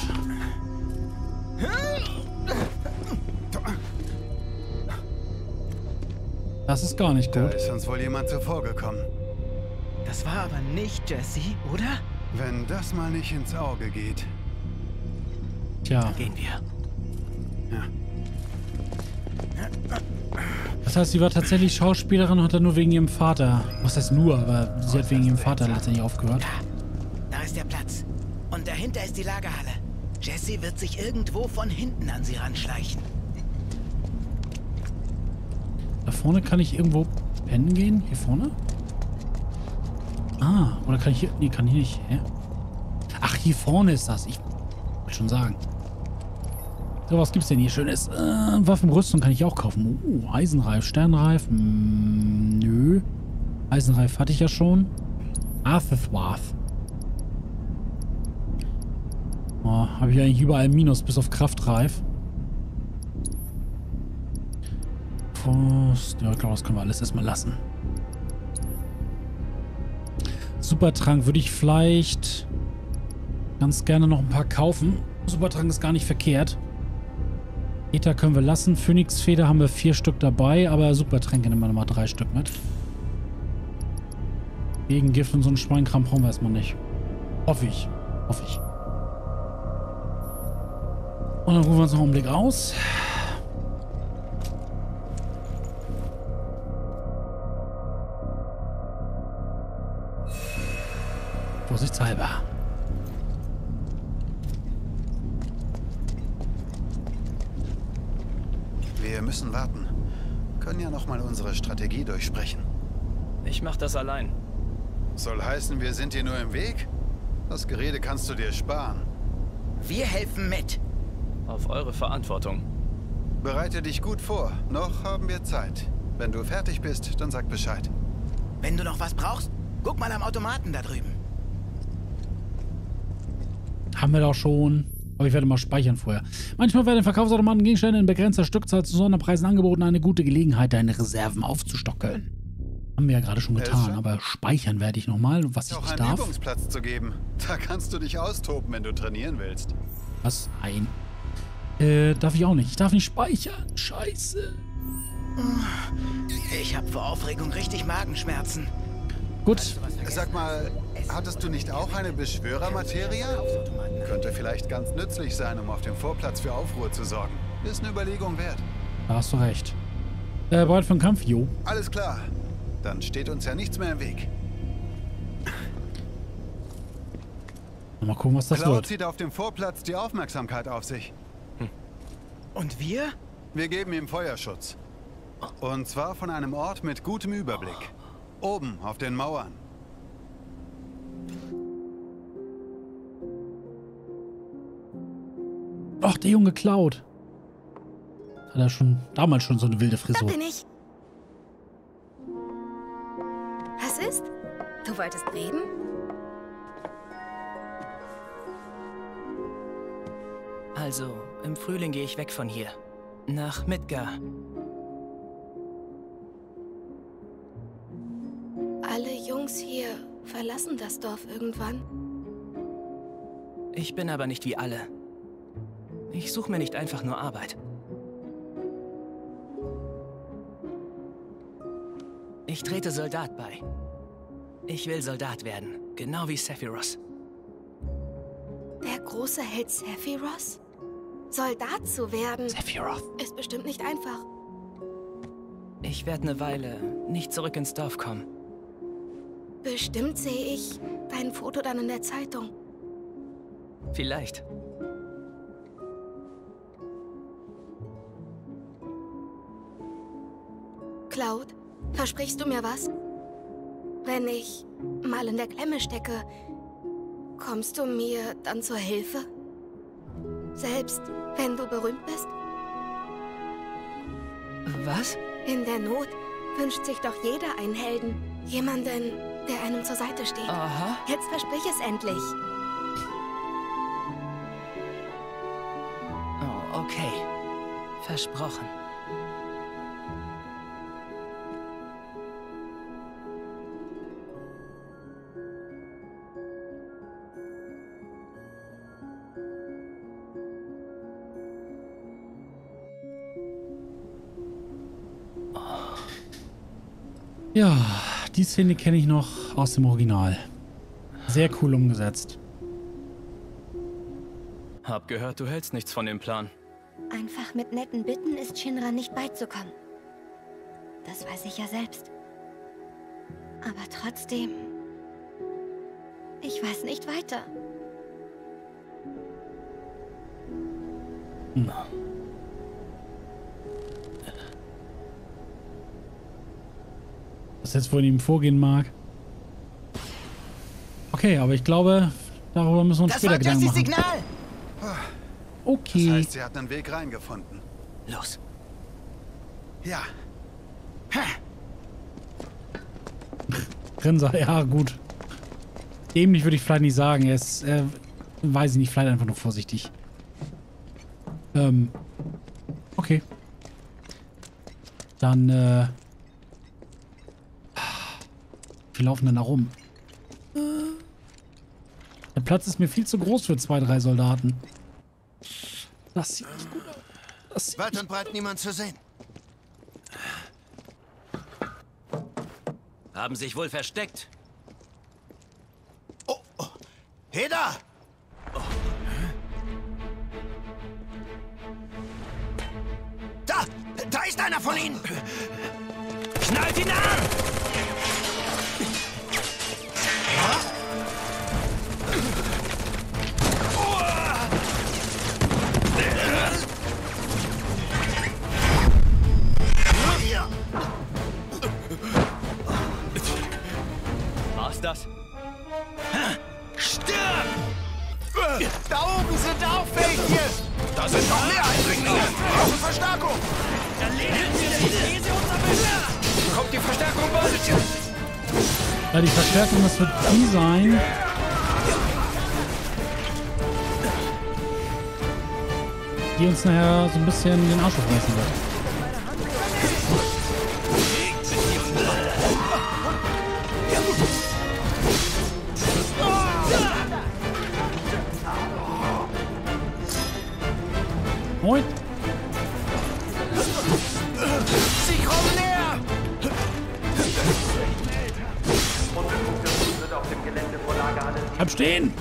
A: Das ist gar nicht
D: Da
A: gut.
D: ist uns wohl jemand zuvorgekommen.
E: Das war aber nicht Jessie, oder?
D: Wenn das mal nicht ins Auge geht.
A: Tja.
C: Gehen wir.
A: Das heißt, sie war tatsächlich Schauspielerin und hat dann nur wegen ihrem Vater. Was heißt nur, aber sie hat wegen ihrem Vater letztendlich aufgehört.
E: Da ist der Platz. Und dahinter ist die Lagerhalle. Jessie wird sich irgendwo von hinten an sie ranschleichen.
A: Da vorne kann ich irgendwo pennen gehen? Hier vorne? Ah, oder kann ich hier... Nee, kann ich nicht. Hä? Ach, hier vorne ist das. Ich wollte schon sagen. So, was gibt's denn hier Schönes? Waffenrüstung kann ich auch kaufen. Oh, Eisenreif, Sternreif. Nö. Eisenreif hatte ich ja schon. Athethwath. Oh, habe ich eigentlich überall Minus, bis auf Kraftreif. Frost. Ja, ich glaube, das können wir alles erstmal lassen. Supertrank würde ich vielleicht ganz gerne noch ein paar kaufen. Supertrank ist gar nicht verkehrt. Ether können wir lassen. Phönixfeder haben wir 4 Stück dabei, aber Supertränke nehmen wir nochmal 3 Stück mit. Gegengift und so einen Schweinkram brauchen wir erstmal nicht. Hoffe ich. Hoffe ich. Und dann rufen wir uns noch einen Blick aus. Vorsichtshalber.
D: Wir müssen warten. Können ja noch mal unsere Strategie durchsprechen.
J: Ich mach das allein.
D: Soll heißen, wir sind dir nur im Weg? Das Gerede kannst du dir sparen.
E: Wir helfen mit.
J: Auf eure Verantwortung.
D: Bereite dich gut vor. Noch haben wir Zeit. Wenn du fertig bist, dann sag Bescheid.
E: Wenn du noch was brauchst, guck mal am Automaten da drüben.
A: Haben wir doch schon. Aber ich werde mal speichern vorher. Manchmal werden Verkaufsautomaten Gegenstände in begrenzter Stückzahl zu Sonderpreisen angeboten. Eine gute Gelegenheit, deine Reserven aufzustockeln. Haben wir ja gerade schon getan, aber speichern werde ich nochmal, was ich nicht darf.
D: Einen Übungsplatz zu geben. Da kannst du dich austoben, wenn du trainieren willst.
A: Was? Nein. Darf ich auch nicht. Ich darf nicht speichern. Scheiße.
E: Ich habe vor Aufregung richtig Magenschmerzen.
A: Gut.
D: Sag mal, hattest du nicht auch eine Beschwörermaterie? Könnte vielleicht ganz nützlich sein, um auf dem Vorplatz für Aufruhr zu sorgen. Ist eine Überlegung wert.
A: Da hast du recht. Bereit für den Kampf? Jo.
D: Alles klar. Dann steht uns ja nichts mehr im Weg.
A: Mal gucken, was das
D: Cloud
A: wird.
D: zieht auf dem Vorplatz die Aufmerksamkeit auf sich.
E: Und wir?
D: Wir geben ihm Feuerschutz. Und zwar von einem Ort mit gutem Überblick. Oben auf den Mauern.
A: Ach, der Junge Cloud. Hat er schon damals schon so eine wilde
B: Da
A: Frisur.
B: bin ich. Was ist? Du wolltest reden?
J: Also, im Frühling gehe ich weg von hier. Nach Midgar.
B: Alle Jungs hier verlassen das Dorf irgendwann.
J: Ich bin aber nicht wie alle. Ich suche mir nicht einfach nur Arbeit. Ich trete Soldat bei. Ich will Soldat werden, genau wie Sephiroth.
B: Der große Held Sephiroth? Soldat zu werden,
A: Sephiroth.
B: ist bestimmt nicht einfach.
J: Ich werde eine Weile nicht zurück ins Dorf kommen.
B: Bestimmt sehe ich dein Foto dann in der Zeitung.
J: Vielleicht.
B: Cloud, versprichst du mir was? Wenn ich mal in der Klemme stecke, kommst du mir dann zur Hilfe? Selbst wenn du berühmt bist?
J: Was?
B: In der Not wünscht sich doch jeder einen Helden. Jemanden, der einem zur Seite steht.
J: Aha.
B: Jetzt versprich es endlich.
J: Oh, okay. Versprochen.
A: Ja, die Szene kenne ich noch aus dem Original. Sehr cool umgesetzt.
J: Hab gehört, du hältst nichts von dem Plan.
K: Einfach mit netten Bitten ist Shinra nicht beizukommen. Das weiß ich ja selbst. Aber trotzdem... Ich weiß nicht weiter.
A: Na. Was jetzt von ihm vorgehen mag. Okay, aber ich glaube, darüber müssen wir uns später Gedanken machen.
E: Das war das Signal!
A: Okay.
D: Das heißt, sie hat einen Weg reingefunden.
E: Los.
D: Ja.
A: Grinser, ja gut. Dämlich würde ich vielleicht nicht sagen. Er ist, weiß ich nicht, vielleicht einfach nur vorsichtig. Okay. Dann, wir laufen denn da rum? Der Platz ist mir viel zu groß für 2, 3 Soldaten. Das sieht nicht gut aus.
E: Weit und breit niemand zu sehen.
C: Haben sich wohl versteckt.
E: Oh, oh. Heda! Oh. Da ist einer von ihnen!
C: Knallt ihn an!
J: War's das?
E: Stirb! Da oben sind auch welche! Da sind noch mehr Eindringlinge! Brauchen Verstärkung!
C: Erledigen Sie sie, ehe sie uns erwischen!
F: Kommt die Verstärkung bald?
A: Ja, die Verstärkung, das wird die sein. Die uns nachher so ein bisschen den Arsch aufreißen wird. Moin!
E: Sie kommen näher!
A: Bleib stehen!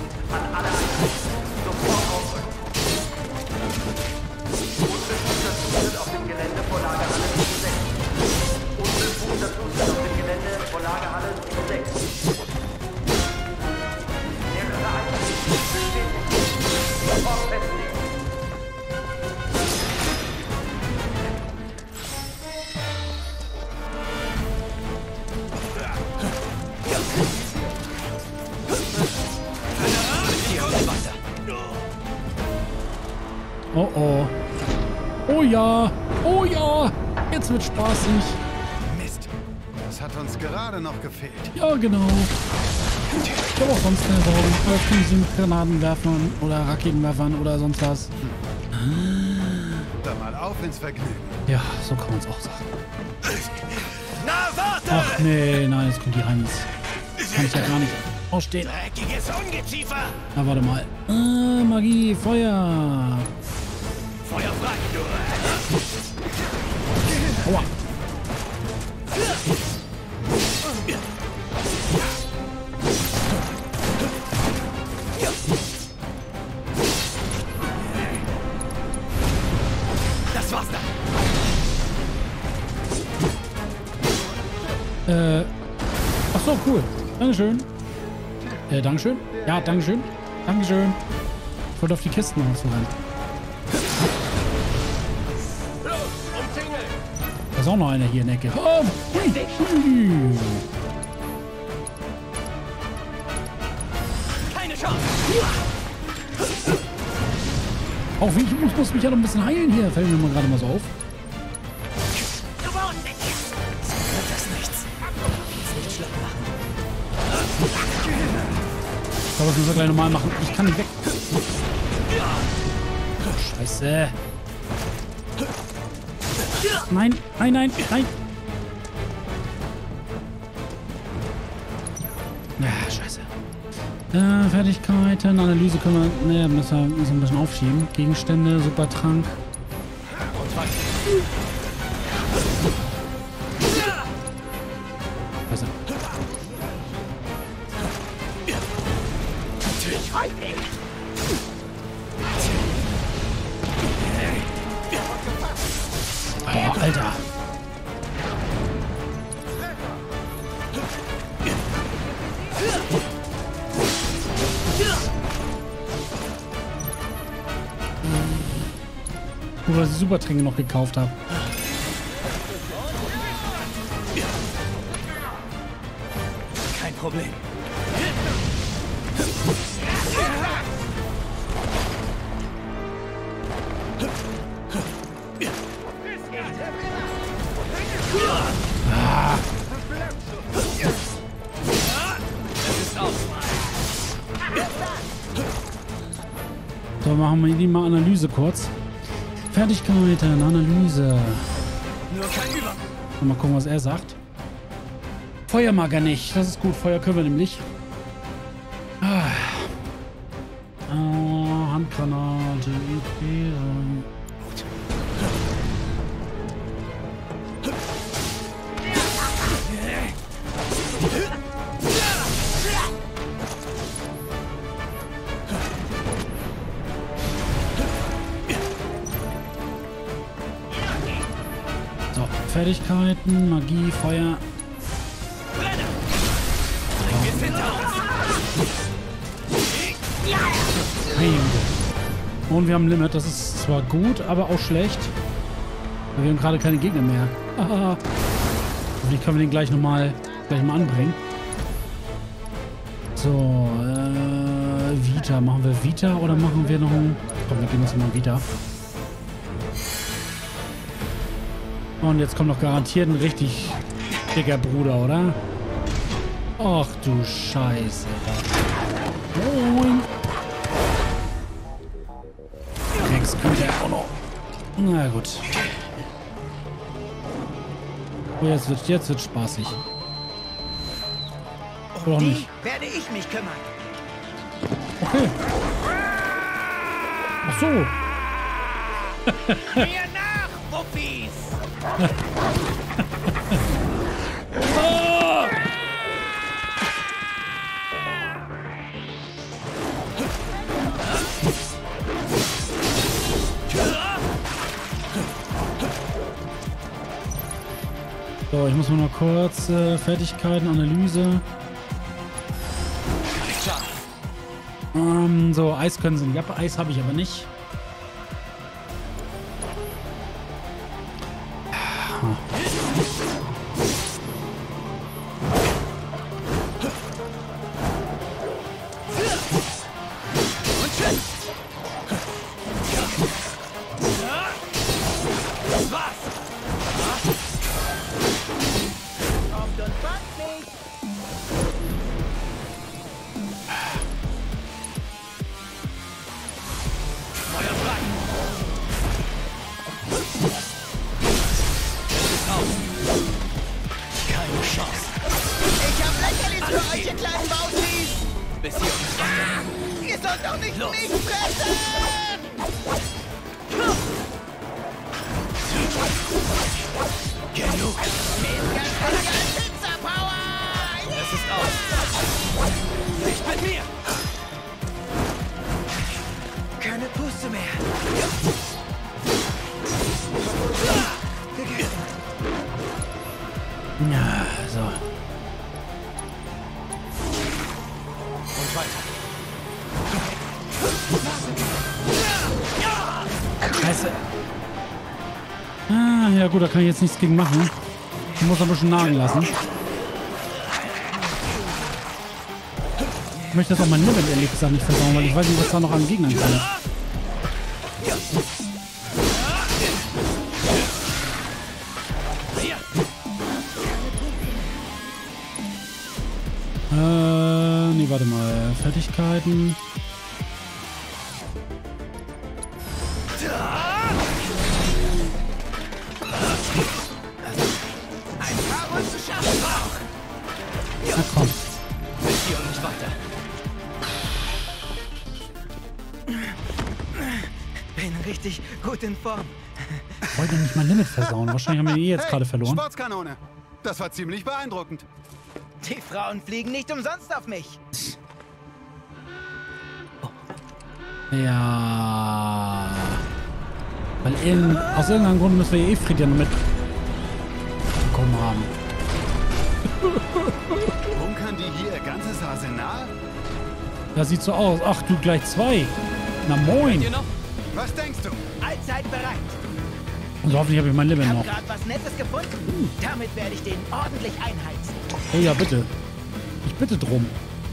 A: Oh oh. Oh ja. Oh ja. Jetzt wird spaßig.
D: Mist. Das hat uns gerade noch gefehlt.
A: Ja, genau. Ich habe auch sonst keine Sorgen. Vielleicht können sie mit Granatenwerfern oder Raketenwerfern oder sonst was.
D: Dann mal auf ins Vergnügen.
A: Ja, so kann man es auch sagen.
E: Na, warte!
A: Ach nee, nein, jetzt kommt die Heimis. Das kann ich ja gar nicht ausstehen.
E: Dreckiges Ungeziefer!
A: Na, warte mal. Magie, Feuer.
E: Feuer frei!
A: Aua.
E: Das war's dann!
A: Ach so, cool. Dankeschön. Dankeschön? Ja, Dankeschön. Dankeschön. Ich wollte auf die Kisten noch so rein. Da ist auch noch einer hier in der Ecke. Oh, hui, hui.
E: Keine Chance!
A: Auch ich muss mich ja noch ein bisschen heilen hier. Fällt mir mal gerade mal so auf. Ich glaube, das müssen wir gleich nochmal machen. Ich kann nicht weg. Oh, Scheiße. Nein, nein, nein, nein. Ja, scheiße. Fertigkeiten, Analyse können wir... Ne, müssen wir ein bisschen aufschieben. Gegenstände, Supertrank. Scheiße. Oh, Alter. Gut, dass ich Supertränke noch gekauft habe.
E: Kein Problem.
A: Ah. So, machen wir die mal Analyse kurz. Fertigkeiten, Analyse.
E: Nur kein Über.
A: Mal gucken, was er sagt. Feuer mag er nicht. Das ist gut. Feuer können wir nämlich. Handgranate. So, Fertigkeiten, Magie, Feuer. Und wir haben ein Limit. Das ist zwar gut, aber auch schlecht. Weil wir haben gerade keine Gegner mehr. Vielleicht können wir den gleich mal anbringen. So, Vita. Machen wir Vita oder machen wir noch ein... Komm, wir gehen uns mal Vita. Und jetzt kommt noch garantiert ein richtig dicker Bruder, oder? Ach du Scheiße. Moin. Rex kommt ja auch noch. Na gut. Oh, jetzt wird spaßig.
E: Um die werde ich mich kümmern.
A: Okay. Ach so.
E: Mir nach, Wuppis!
A: Oh! So, ich muss mal noch kurz Fertigkeiten, Analyse. So, Eis können sie nicht. Ja, Eis habe ich aber nicht. Ja, so.
C: Und weiter.
A: Scheiße. Ah, ja gut, da kann ich jetzt nichts gegen machen. Ich muss ein bisschen nagen lassen. Ich möchte das auch mein Limit ehrlich gesagt nicht versauen, weil ich weiß nicht, was da noch an Gegnern kommt. Nee, warte mal. Fertigkeiten. Na komm.
C: Bis hier und nicht weiter.
E: Bin richtig gut in Form.
A: Ich wollte nicht mein Limit versauen. Wahrscheinlich haben wir jetzt gerade verloren.
D: Sportskanone. Das war ziemlich beeindruckend.
E: Die Frauen fliegen nicht umsonst auf mich.
A: Ja. Weil aus irgendeinem Grund müssen wir Efrid ja noch mit bekommen haben.
D: Bunkern die hier ihr ganzes Arsenal?
A: Das sieht so aus. Ach, du gleich zwei. Na moin.
D: Was denkst du?
E: Allzeit bereit.
A: Und hoffentlich habe ich mein Limit
E: Ich
A: noch.
E: habe gerade was Nettes gefunden. Damit werde ich den ordentlich einheizen.
A: Oh ja, bitte. Ich bitte drum.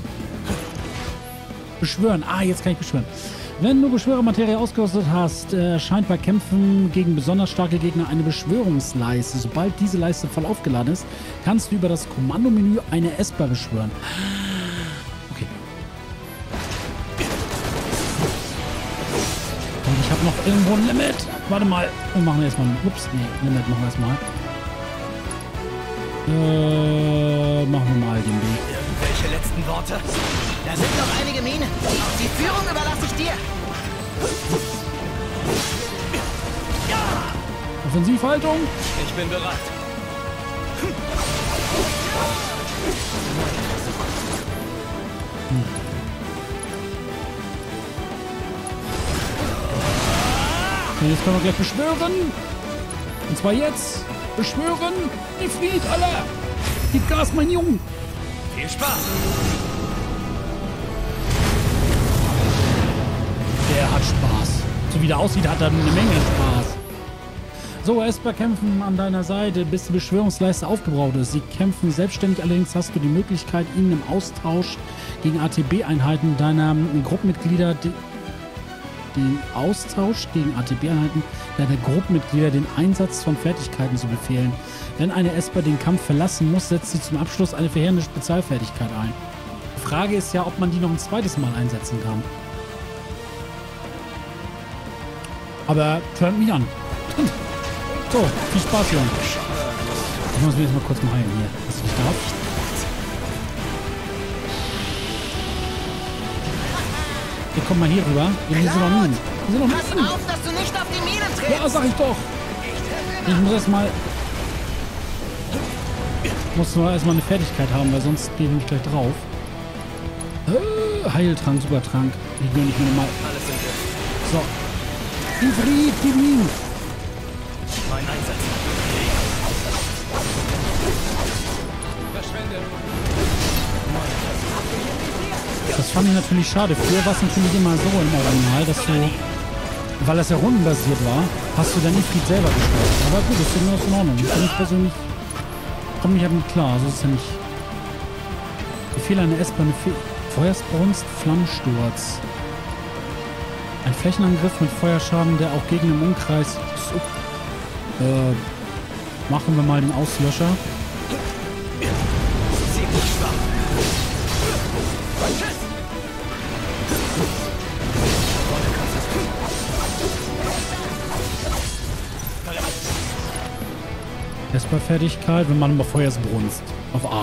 A: Beschwören. Ah, jetzt kann ich beschwören. Wenn du Beschwörermaterie ausgerüstet hast, erscheint bei Kämpfen gegen besonders starke Gegner eine Beschwörungsleiste. Sobald diese Leiste voll aufgeladen ist, kannst du über das Kommandomenü eine Esper beschwören. Okay. Und ich habe noch irgendwo ein Limit. Warte mal. Wir machen erstmal ein... Ups, nee, Limit machen wir erstmal. Machen wir mal den Weg.
E: Irgendwelche letzten Worte? Da sind noch einige Minen. Die Führung überlasse ich dir.
A: Offensivhaltung.
J: Ich bin bereit.
A: Und jetzt können wir gleich beschwören. Und zwar jetzt. Beschwören. Ifrit, Alter. Gib Gas, mein Junge.
J: Viel Spaß.
A: Der hat Spaß. So wie der aussieht, hat er eine Menge Spaß. So, Esper kämpfen an deiner Seite, bis die Beschwörungsleiste aufgebraucht ist. Sie kämpfen selbstständig, allerdings hast du die Möglichkeit, ihnen im Austausch gegen ATB-Einheiten deiner Gruppenmitglieder den Einsatz von Fertigkeiten zu befehlen. Wenn eine Esper den Kampf verlassen muss, setzt sie zum Abschluss eine verheerende Spezialfertigkeit ein. Die Frage ist ja, ob man die noch ein zweites Mal einsetzen kann. Aber turnt mich an. So, viel Spaß, Junge. Ich muss mich jetzt mal kurz mal heilen hier. Was ich darf. Hier, komm mal hier rüber. Wir sind noch nie.
E: Pass auf, dass du nicht auf die Minen trittst.
A: Ja, sag ich doch. Ich muss erstmal eine Fertigkeit haben, weil sonst gehe ich nicht gleich drauf. Heiltrank, Supertrank. Ich will nicht mehr normal.
J: Alles im Griff.
A: So. Ifrit, gib ihn.
J: Mein Einsatz. Verschwende.
A: Das fand ich natürlich schade. Früher war es natürlich immer so im Original, dass du, weil das ja rundenbasiert war, hast du dann Ifrit selber gesteuert. Aber gut, das ist ja in Ordnung. Ich persönlich komme ich halt nicht klar. Also ist ja nicht. Befehl eine Esper, eine Feuersbrunst, Flammensturz. Ein Flächenangriff mit Feuerschaden, der auch gegen den Umkreis. Machen wir mal den Auslöscher.
J: Ziemlich schwach.
A: Esper-Fertigkeit, wir machen mal Feuersbrunst. Auf A.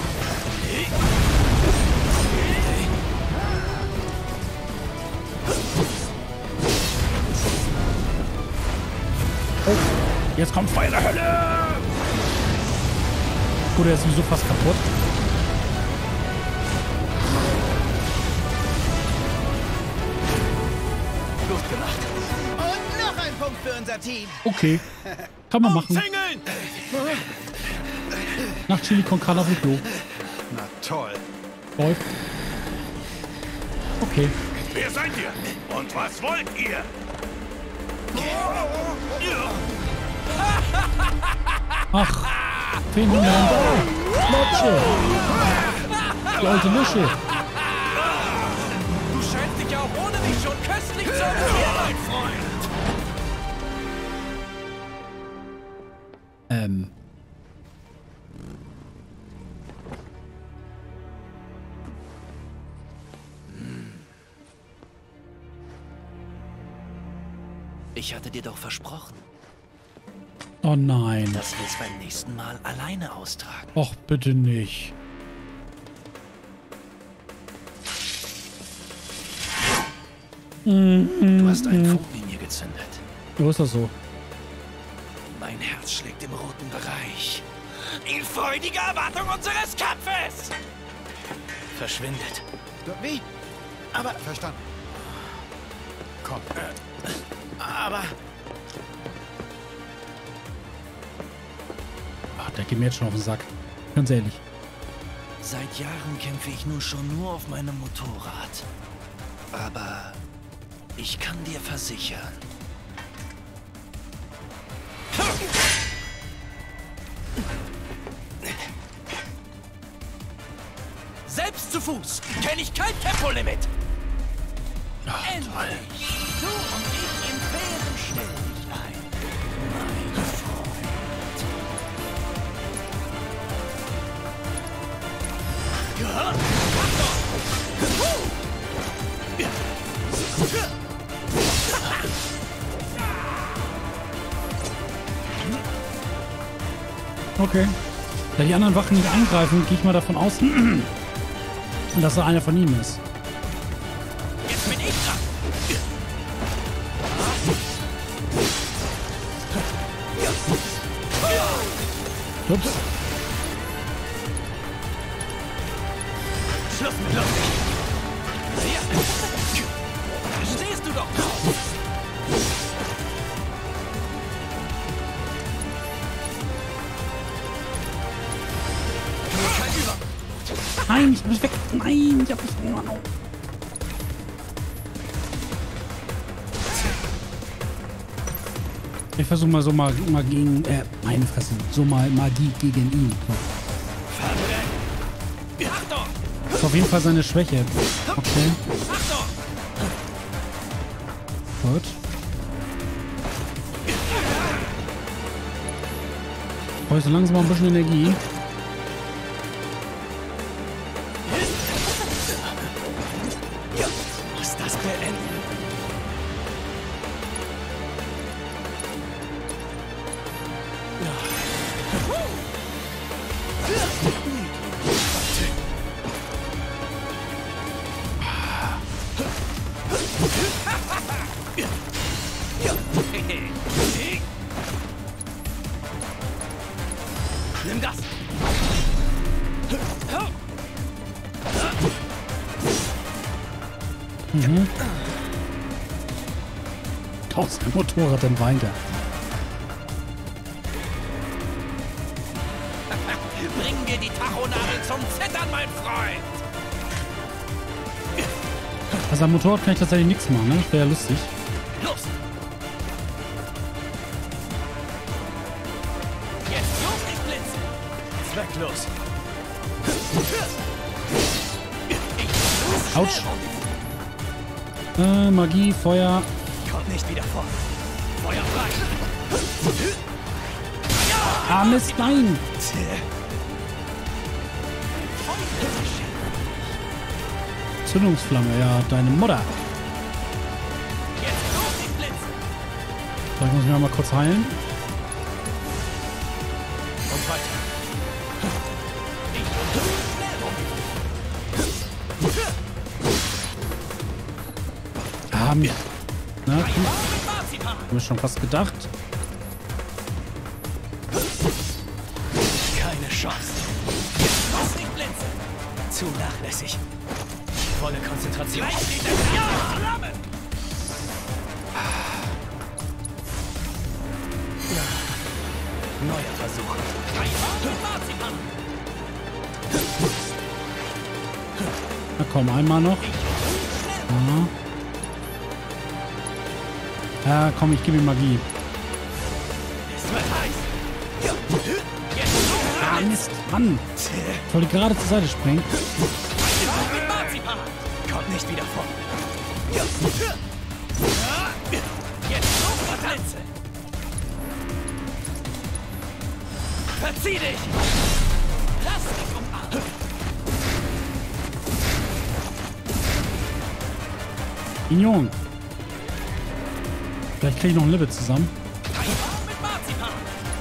A: Oh, jetzt kommt Feuer der Hölle! Gut, er ist sowieso fast kaputt.
E: Gut gemacht. Und noch ein Punkt für unser Team.
A: Okay. Kann man machen. Nach Chili con Carne auf dem Klo.
D: Na toll.
A: Läuft. Okay.
F: Wer seid ihr? Und was wollt ihr?
A: Ach. 400. Lotsche. Leute, Lusche.
C: Du scheinst dich ja auch ohne mich schon köstlich zu amüsieren, mein Freund.
J: Ich hatte dir doch versprochen,
A: Oh nein.
J: dass wir es beim nächsten Mal alleine austragen.
A: Och, bitte nicht.
J: Du hast einen Funken in mir gezündet.
A: Wo ist das so?
J: Mein Herz schlägt im roten Bereich. In freudiger Erwartung unseres Kampfes! Verschwindet.
E: Wie? Aber,
D: Verstanden. Komm.
E: aber...
A: Ach, der geht mir jetzt schon auf den Sack. Ganz ehrlich.
J: Seit Jahren kämpfe ich nun schon nur auf meinem Motorrad. Aber ich kann dir versichern,
C: Selbst zu Fuß kenne ich kein Tempolimit.
A: Ach, toll.
C: Du und ich im Fähren stell dich ein. Mein Freund. Ja, mach doch.
A: Okay. Da die anderen Wachen nicht angreifen, gehe ich mal davon aus, dass er einer von ihm ist.
C: Jetzt bin ich dran.
A: Ups.
C: Schluss mit lustig. Stehst du doch.
A: Nein, ich muss weg. Nein, ich hab nicht. Ich versuche mal so mal gegen. Meine Fresse. So mal Magie gegen ihn. So.
C: Achtung!
A: Das ist auf jeden Fall seine Schwäche. Okay.
C: Achtung!
A: Gut. Ich brauche so langsam mal ein bisschen Energie.
C: Muss das beenden? Nimm das!
A: Mhm. Tausend Motorrad denn weiter.
C: Bringen wir die Tachonadel zum Zittern, mein Freund!
A: Also am Motorrad kann ich tatsächlich nichts machen, ne? Das wäre ja lustig.
C: Los! Jetzt los, ich blitze! Zwecklos!
A: Autsch! Magie, Feuer.
C: Kommt nicht wieder vor! Feuer frei!
A: Ah, Mist, nein! Zündungsflamme, ja, deine Mutter.
C: Jetzt los, ich blitze!
A: So, ich muss mich mal kurz heilen.
C: Und weiter!
A: Ah, mir. Na,
C: Ein
A: gut.
C: Baum mit Marzipan!
A: Hab ich schon fast gedacht.
C: Keine Chance! Jetzt los, ich blitze! Zu nachlässig! Volle Konzentration! Gleich steht der Flamme! Neuer Versuch! Ein Baum mit Marzipan!
A: Na komm, einmal noch. Ja, komm, ich gebe ihm Magie.
C: Es wird heiß! Jetzt
A: Ah, Mist, Mann. Ich wollte gerade zur Seite springen.
C: mit Marzipan! Kommt nicht wieder vor! Jetzt los, Verblitze! Verzieh dich! Lass dich umarmen!
A: Mignon. Vielleicht kriege ich noch ein Lippe zusammen.
C: Ein Baum mit Marzipan!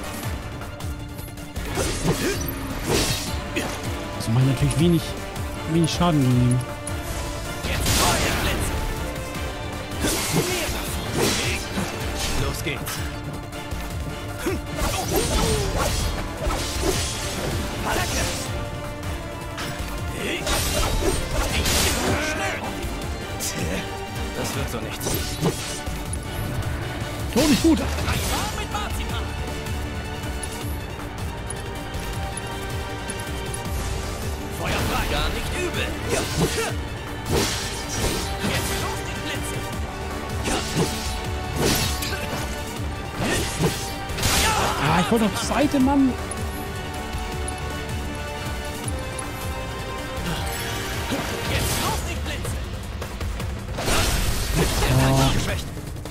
A: Das macht natürlich wenig Schaden gegen ihn.
C: Jetzt Feuerblitze! Mehr davon! Los geht's! Attacke! Schnell! Das wird so nichts.
A: Oh, nicht gut.
C: Ein Baum mit Marzipan! Feuer frei! Gar nicht übel! Jetzt los, die Blitze!
A: Ah, ich wollte auf die Seite, Mann.
C: Jetzt los, die Blitze!
A: Oh.
C: Geschwächt!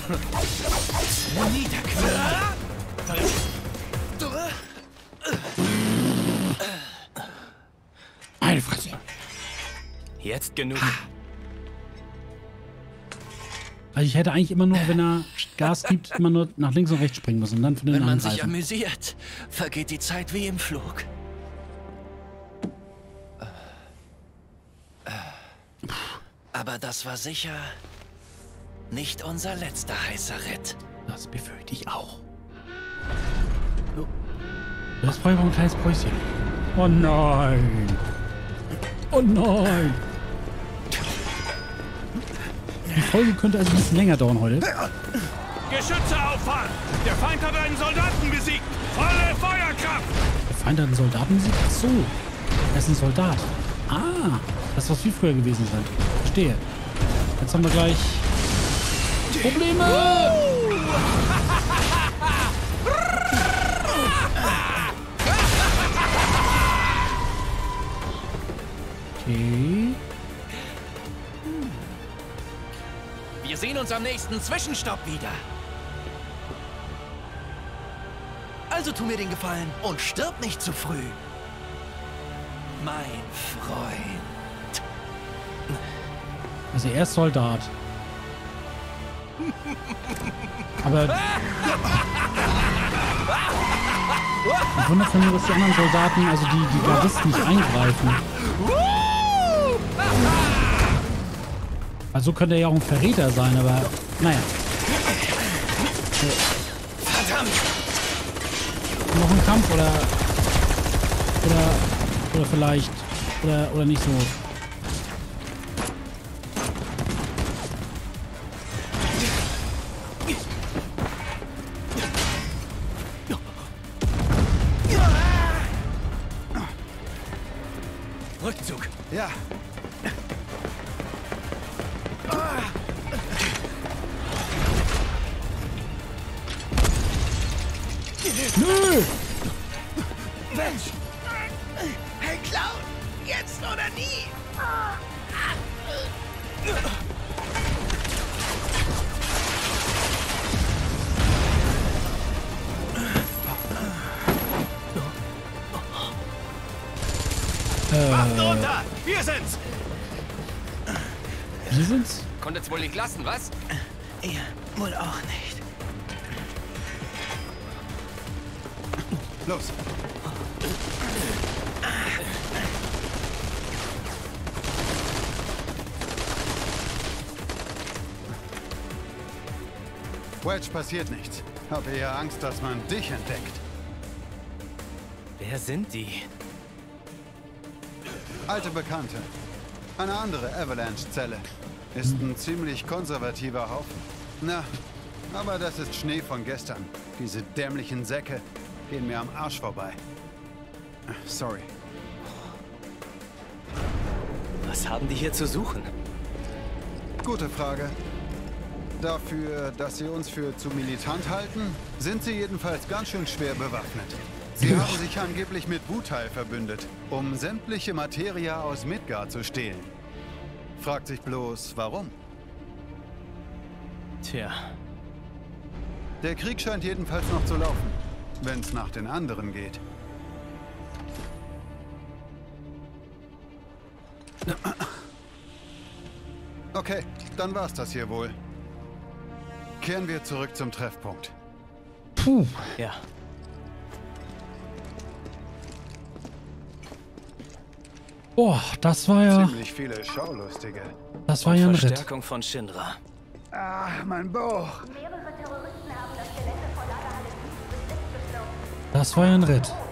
A: Meine Fresse.
C: Jetzt genug.
A: Also ich hätte eigentlich immer nur, wenn er Gas gibt, immer nur nach links und rechts springen müssen und dann von
J: Wenn
A: den
J: man sich
A: angreifen.
J: amüsiert, vergeht die Zeit wie im Flug. Aber das war sicher nicht unser letzter heißer Ritt.
A: Das befürchte ich auch. Das brauche ich aber ein kleines Päuschen. Oh nein! Oh nein! Die Folge könnte also ein bisschen länger dauern heute.
F: Geschütze auffahren! Der Feind hat einen Soldaten besiegt! Volle Feuerkraft!
A: Der Feind hat einen Soldaten besiegt? Ach so. Er ist ein Soldat. Ah, das muss wie früher gewesen sein. Verstehe. Jetzt haben wir gleich Probleme! Okay.
J: Wir sehen uns am nächsten Zwischenstopp wieder. Also tu mir den Gefallen und stirb nicht zu früh. Mein Freund.
A: Also er ist Soldat. Aber ich wundere mich, dass die anderen Soldaten, also die Gardisten, nicht eingreifen. Also könnte er ja auch ein Verräter sein, aber naja.
J: Verdammt!
A: Noch ein Kampf oder vielleicht oder nicht so.
J: Rückzug.
D: Ja.
A: Nö!
E: Mensch! Hey, Clown! Jetzt oder nie!
C: Waffen runter! Wir sind's!
A: Wir sind's?
C: Konntest wohl nicht lassen, was?
E: Ihr wohl auch nicht.
D: Los. Wedge, passiert nichts. Habe eher Angst, dass man dich entdeckt.
C: Wer sind die?
D: Alte Bekannte. Eine andere Avalanche-Zelle. Ist ein ziemlich konservativer Haufen. Na, aber das ist Schnee von gestern. Diese dämlichen Säcke gehen mir am Arsch vorbei. Sorry.
C: Was haben die hier zu suchen?
D: Gute Frage. Dafür, dass sie uns für zu militant halten, sind sie jedenfalls ganz schön schwer bewaffnet. Sie haben sich angeblich mit Wutai verbündet, um sämtliche Materia aus Midgard zu stehlen. Fragt sich bloß, warum?
C: Tja.
D: Der Krieg scheint jedenfalls noch zu laufen, wenn es nach den anderen geht. Okay, dann war's das hier wohl. Kehren wir zurück zum Treffpunkt.
A: Puh.
C: Ja.
A: Boah, das war ja...
D: Ziemlich viele Schaulustige.
A: Das war ja ein Ritt.
C: Verstärkung von Shinra.
D: Ah, mein Bauch.
B: Mehrere Terroristen haben das Gelände vor Lagerhalle 7 bis 6 geflogen.
A: Das war ja ein Ritt.